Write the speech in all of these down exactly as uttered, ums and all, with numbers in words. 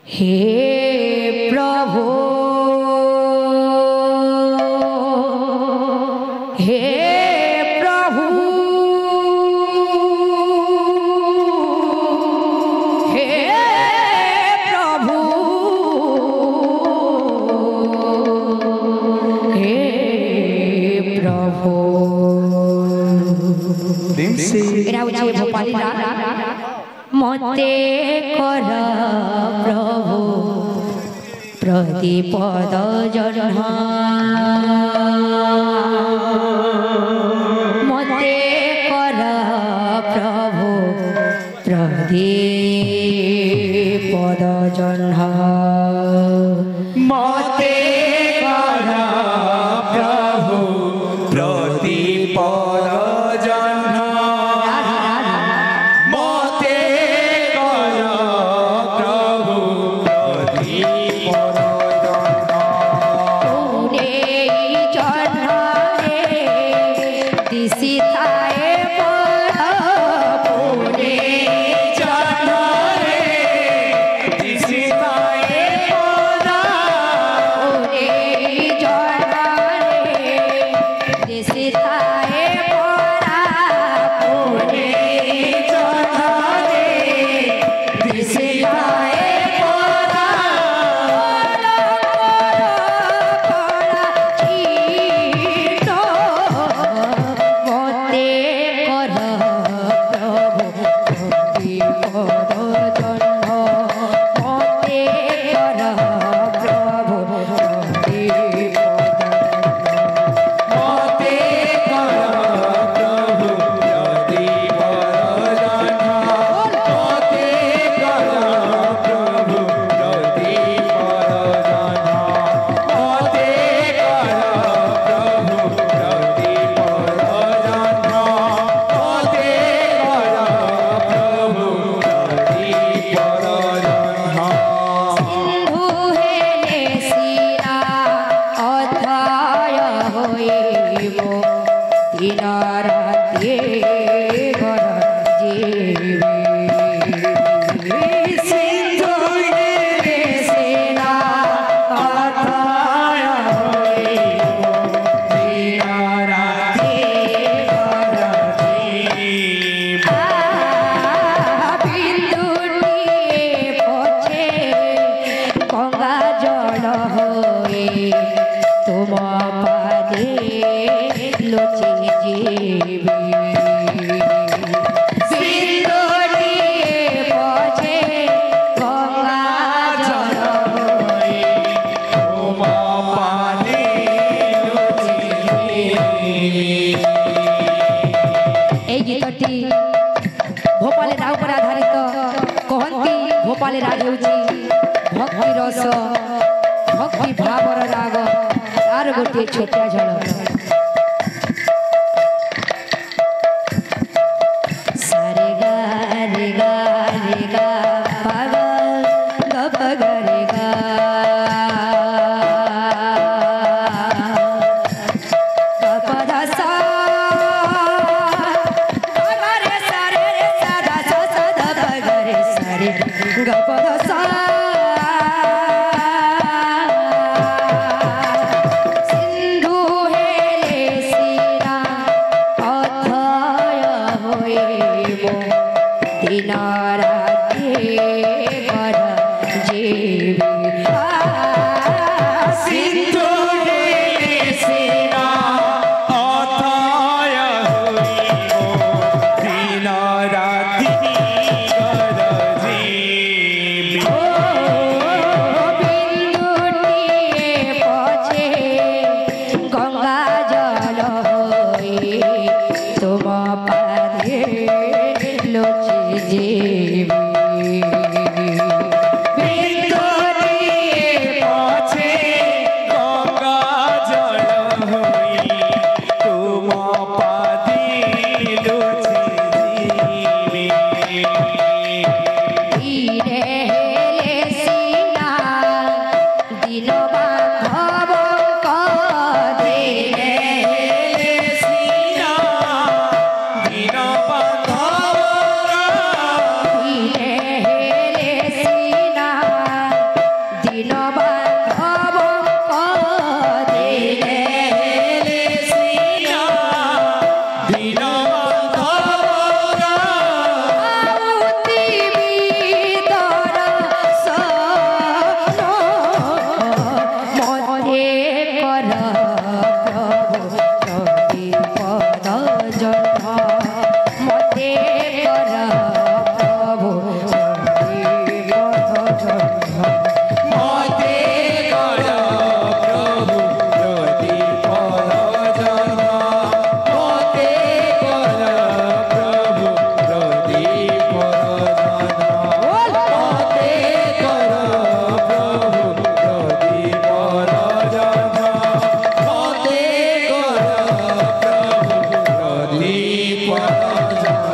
हे प्रभु हे प्रभु हे प्रभु हे प्रभु era उचे भोपाली मते कर प्रभु प्रतिपद जन्म मते कर प्रभु प्रतिपद जन्म मते कर प्रभु प्रतिपद जन्म मते कर प्रभु प्रतिपद जन्म पुणे जन्म रे दिशि थाए पर पुणे जन्म रे दिशि थाए पर पुणे जन्म रे दिशि थाए पर पुणे जन्म रे दिशि थाए पर मते कर प्रभु प्रतिपद जन्म मते कर प्रभु प्रतिपद जन्म मते कर प्रभु प्रतिपद जन्म मते कर प्रभु प्रतिपद जन्म सिंधु हेले सिरा अथाय होइब दिन राति गरजिबे सिंधु हेले सिरा अथाय होइब दिन राति गरजिबे बिंदुटिए पछे गंगा जल होए तुम पादे लुचि जीवी बिंदुटिए पछे गंगा जल होए तुम पादे लुचि এই গীতটি ভোপালে রাগ উপরে আধারিত কহନ୍ତି ভোপালে রাগ ହେଉଛି ভক্তি রস ভক্তি ভাবর রাগ তার গোটিଏ ଛୋଟିଆ ଝଲକ ସାରେ ଗା ରେ ଗା ରେ ଗା ପା ଗା ଗ ପ ଗ ରେ ଗା ଗ ପ ଧ ସା ग रे सा रे रे सा ध स स ध प ग रे सा रे ग प ध सा सिंधु हेले सिरा अथाय होइब दिन राति गरजिबे सिंधु हेले सिरा अथाय होइब दिन राति गरजिबे बिंदुटिए पछे गंगा जल होए तुम पादे लुचि जीवी बिंदुटिए पछे गंगा जल होई तुम पादी लुचि जीवी धीरे हेले सीना दिन बांधव धीरे हेले सिना दिन बांधव धीरे हेले सीना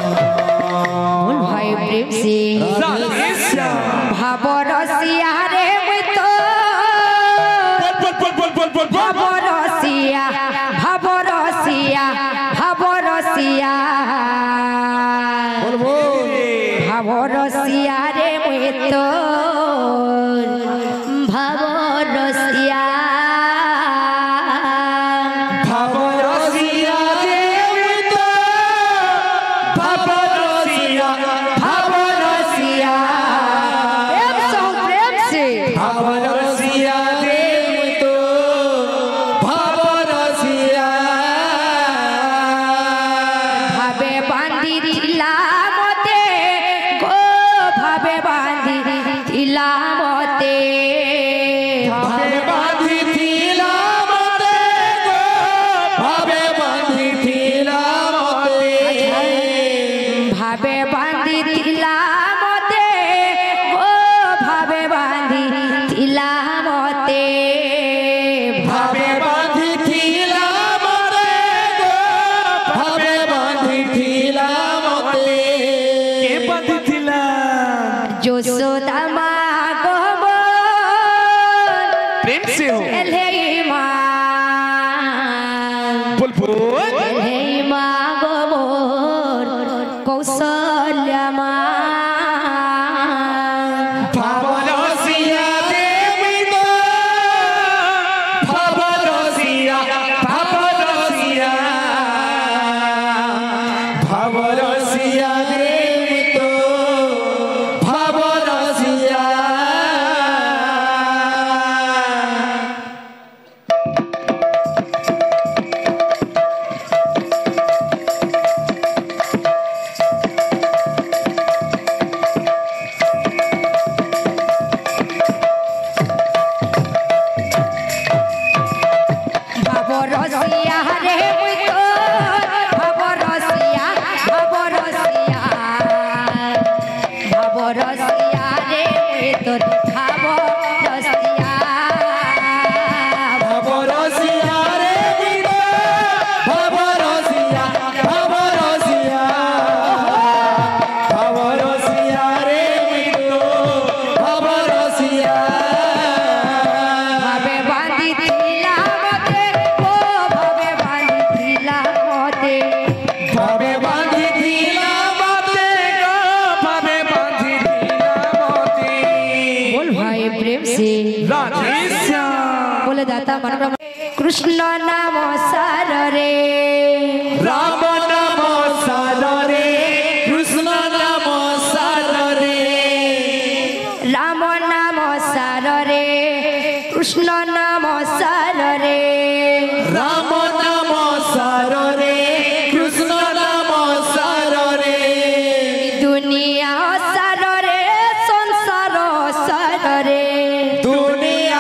बोल भाई प्रेम से भाव रसिया रे मुई तो भाव रसिया भाव रसिया भाव रसिया भाव रसिया रे मुई तो भाव रसिया कृष्ण नाम सार रे राम नाम सार रे कृष्ण नाम सार रे राम नाम सार रे कृष्ण नाम सार रे राम नाम सार रे कृष्ण नाम सार रे दुनिया सार रे संसार सार रे दुनिया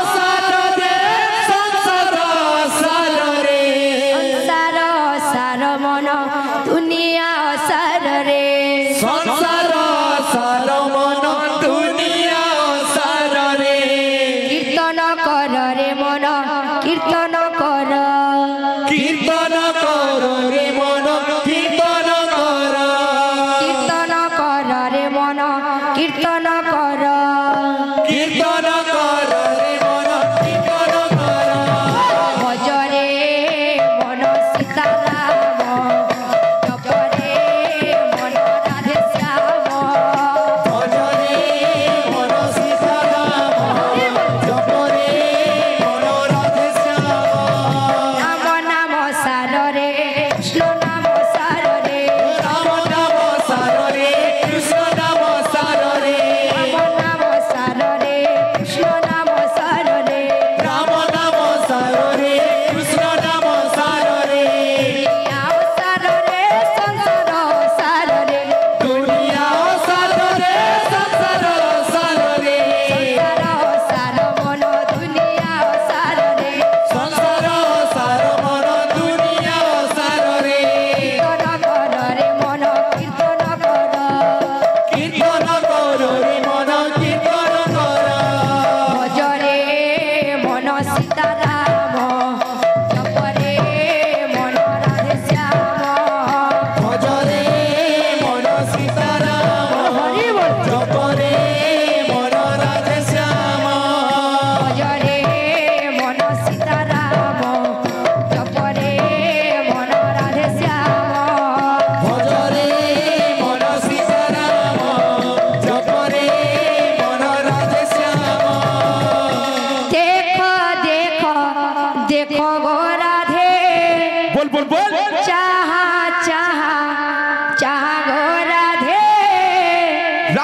संसार सार मन दुनिया सार रे कीर्तन कर रे मन कीर्तन कर कीर्तन कर रे मन कीर्तन कर कीर्तन कर रे मन कीर्तन कर कीर्तन कर रे मन कीर्तन कर भजरे मन सीताराम जपरे मन राधे श्याम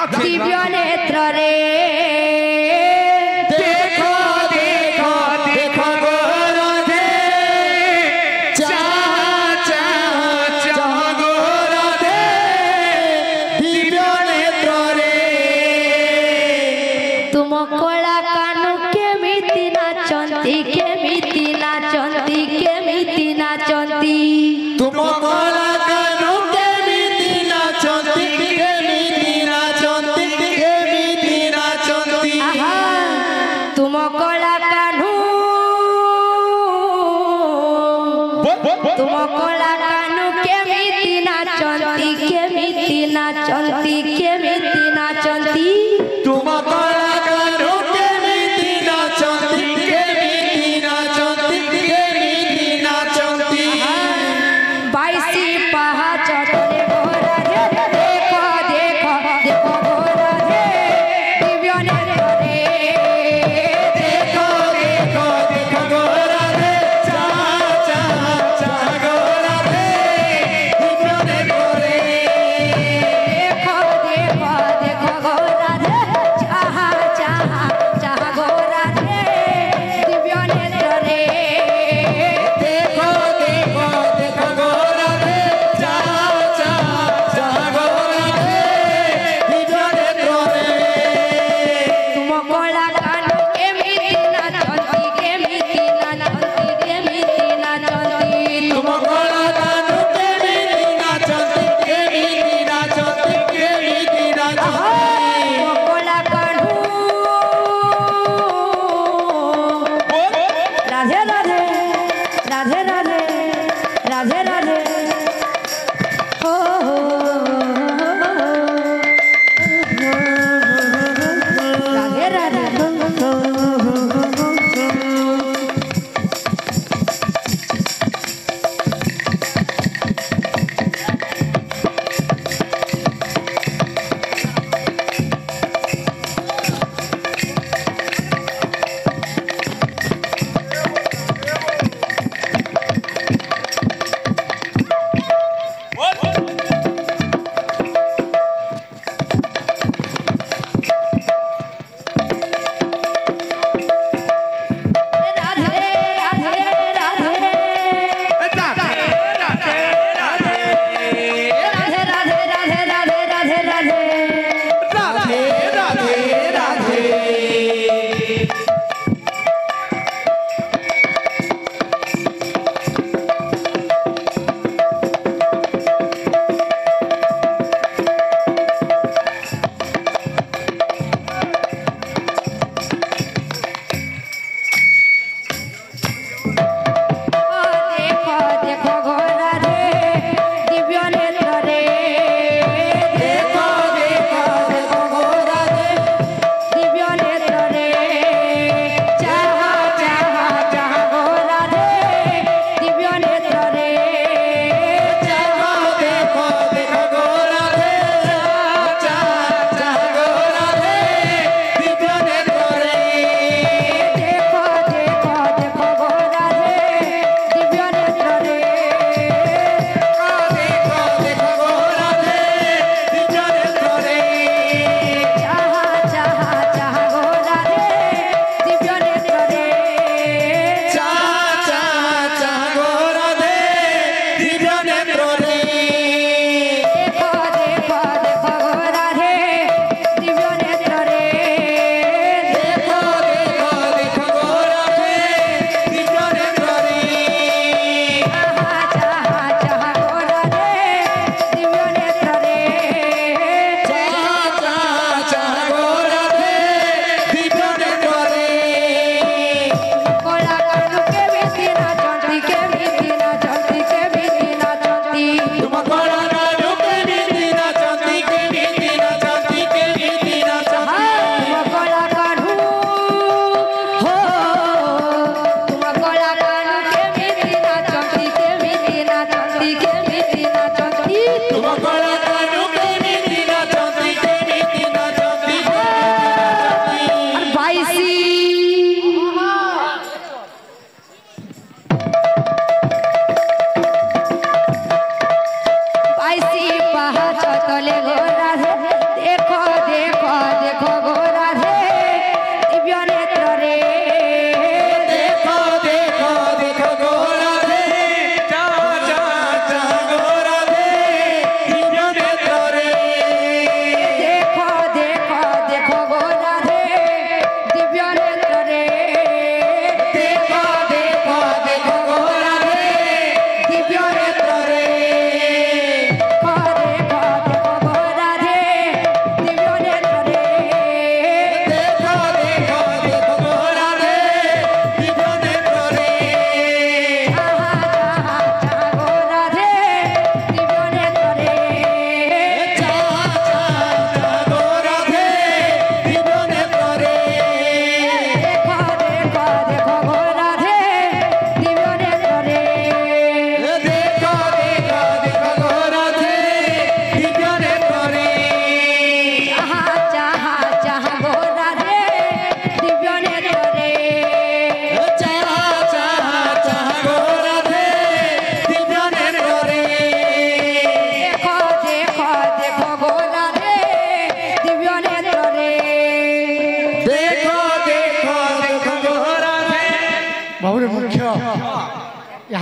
दिव्य नेत्र रे देखो देखो देखो गो राधे चाह चाह चाह गो राधे दिव्य नेत्र रे तुम कला कानु केमिति नाचंती केमिति नाचंती केमिति नाचंती तुम कला कानु केमिति नाचंती केमिति नाचंती केमिति नाचंती तुम कला कानु तुम कला कानु केमिति नाचंती केमिति नाचंती केमिति नाचंती तुम कला कानु केमिति नाचंती केमिति नाचंती केमिति नाचंती बाईसी पहाच तले गोरा रे देखो देखो देखो गोरा रे दिव्य नेत्र रे देखो देखो देखो गो राधे चाह चाह चाह गो राधे दिव्य नेत्र रे देखो देखो देखो गोरा रे चाह चाह चाह गोरा रे दिव्य नेत्र रे देखो देखो देखो गो राधे चाह चाह चाह गो राधे दिव्य नेत्र रे तुम कला कानु केमिति नाचंती केमिति नाचंती केमिति नाचंती तुम कला कानु केमिति नाचंती केमिति नाचंती केमिति नाचंती कला कानु राधे राधे राधे राधे राधे राधे हो हो राधे राधे राधे राधे राधे राधे राधे राधे राधे राधे राधे राधे राधे राधे राधे राधे राधे देखो देखो गोरा रे दिव्य नेत्र रे देखो देखो देखो गो राधे दिव्य नेत्र रे चाह चाह चाह गोरा रे दिव्य नेत्र रे चाह देखो देखो गो राधे चाह चाह गो राधे दिव्य नेत्र रे देखो देखो देखो गोरा रे दिव्य नेत्र रे देखो देखो गो राधे दिव्य नेत्र रे चाह चाह चाह गोरा रे दिव्य नेत्र रे चाह चाह चाह गो राधे दिव्य नेत्र रे देखो देखो देखो गोरा रे दिव्य नेत्र रे देखो देखो देखो गो राधे दिव्य नेत्र रे चाह चाह गोरा रे दिव्य नेत्र रे चाह चाह चाह गो राधे दिव्य नेत्र रे कला कानु केमिति नाचंती केमिति नाचंती केमिति नाचंती तुम कला कानु केमिति नाचंती केमिति नाचंती केमिति नाचंती तुम कला कानु हो तुम कला कानु केमिति नाचंती केमिति नाचंती केमिति नाचंती तुम कला कानु केमिति नाचंती केमिति नाचंती केमिति बाईसी बाईसी पहाच तले गोरा रे देखो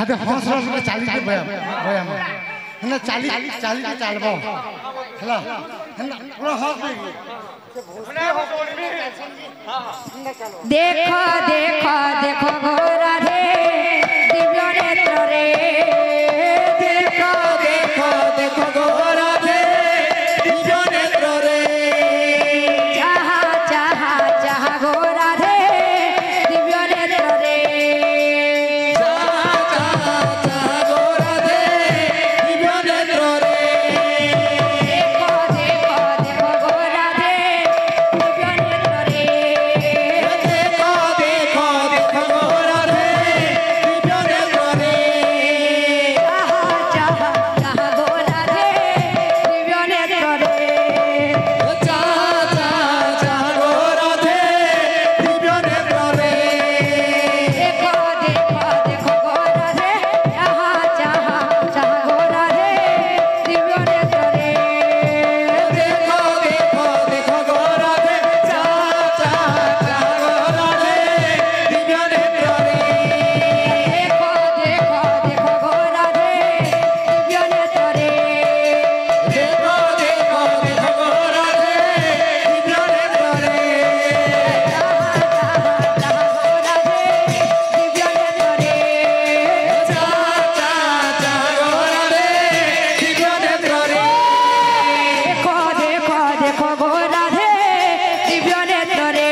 हाथे हंस रस के चाली के बया बया में है चाली चाली के चालबो हला है पूरा हंस देगी देखो देखो देखो गोरा रे दिव्य नेत्र रे देखो देखो देखो गोरा रे दिव्य नेत्र रे चाहा चाहा चाहा गोरा रे दिव्य नेत्र रे चाहा चाहा चाहा गोरा रे दिव्य नेत्र रे देखो देखो देखो गोरा रे दिव्य नेत्र रे देखो देखो देखो गोरा रे दिव्य नेत्र रे चाहा चाहा चाहा गोरा रे दिव्य नेत्र रे चाहा चाहा चाहा गोरा रे दिव्य नेत्र रे देखो देखो देखो गोरा रे चाहा चाहा चाहा गोरा रे दिव्य नेत्र रे देखो देखो देखो गोरा रे चाहा चाहा चाहा गोरा रे दिव्य नेत्र रे देखो देखो देखो गोरा रे दिव्य नेत्र रे देखो देखो देखो गोरा रे दिव्य नेत्र रे चाहा चाहा चाहा गोरा रे दिव्य नेत्र रे चाहा चाहा चाहा गोरा रे दिव्य नेत्र रे देखो देखो देखो गोरा रे दिव्य नेत्र रे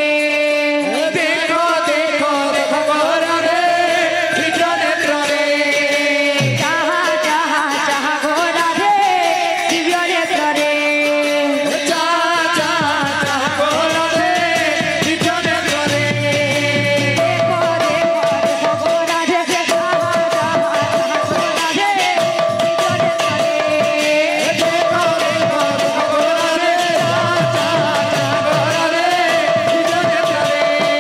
देखो देखो देखो गोरा रे दिव्य नेत्र रे चाहा चाहा चाहा गोरा रे दिव्य नेत्र रे चाहा चाहा चाहा गोरा रे दिव्य नेत्र रे देखो देखो देखो गोरा रे चाहा चाहा चाहा गोरा रे दिव्य नेत्र रे देखो देखो देखो गोरा रे चाहा चाहा चाहा गोरा रे दिव्य नेत्र रे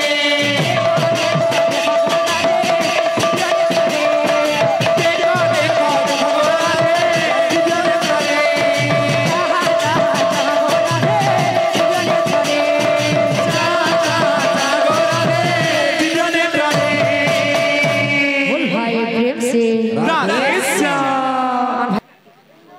देखो गोरा रे दिव्य नेत्र रे देखो देखो देखो गोरा रे दिव्य नेत्र रे चाहा चाहा चाहा गोरा रे दिव्य नेत्र रे चाहा चाहा चाहा गोरा रे दिव्य नेत्र रे बोल भाई प्रेम से राधे